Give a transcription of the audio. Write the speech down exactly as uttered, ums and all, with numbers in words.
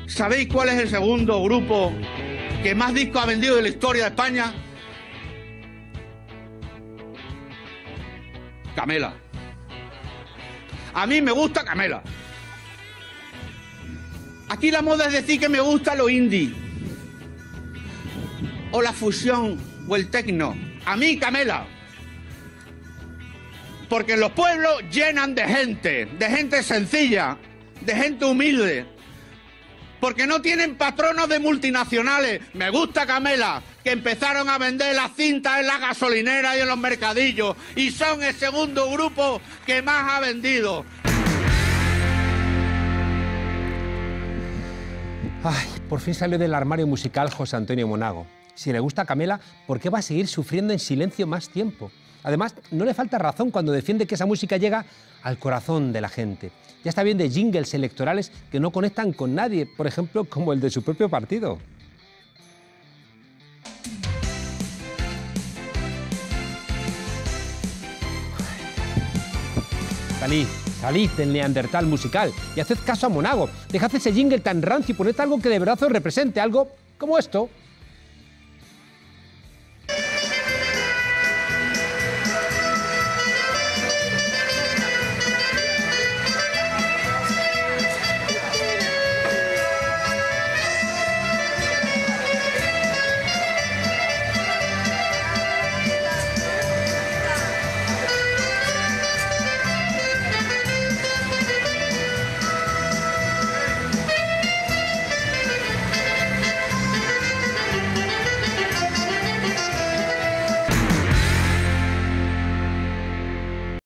¿Sabéis cuál es el segundo grupo que más discos ha vendido de la historia de España? Camela. A mí me gusta Camela. Aquí la moda es decir que me gusta lo indie, o la fusión, o el techno. A mí Camela. Porque los pueblos llenan de gente, de gente sencilla, de gente humilde. Porque no tienen patronos de multinacionales. Me gusta Camela, que empezaron a vender las cintas en la gasolinera y en los mercadillos. Y son el segundo grupo que más ha vendido. Ay, por fin salió del armario musical José Antonio Monago. Si le gusta Camela, ¿por qué va a seguir sufriendo en silencio más tiempo? Además, no le falta razón cuando defiende que esa música llega al corazón de la gente. Ya está bien de jingles electorales que no conectan con nadie, por ejemplo, como el de su propio partido. Salid, salid del neandertal musical y haced caso a Monago. Dejad ese jingle tan rancio y poned algo que de verdad os represente, algo como esto.